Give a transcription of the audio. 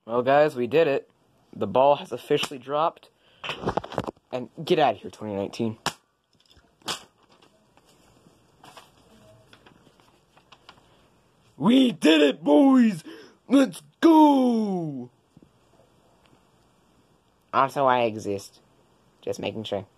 Well, guys, we did it. The ball has officially dropped. And get out of here, 2019. We did it, boys! Let's go! Also, I exist. Just making sure.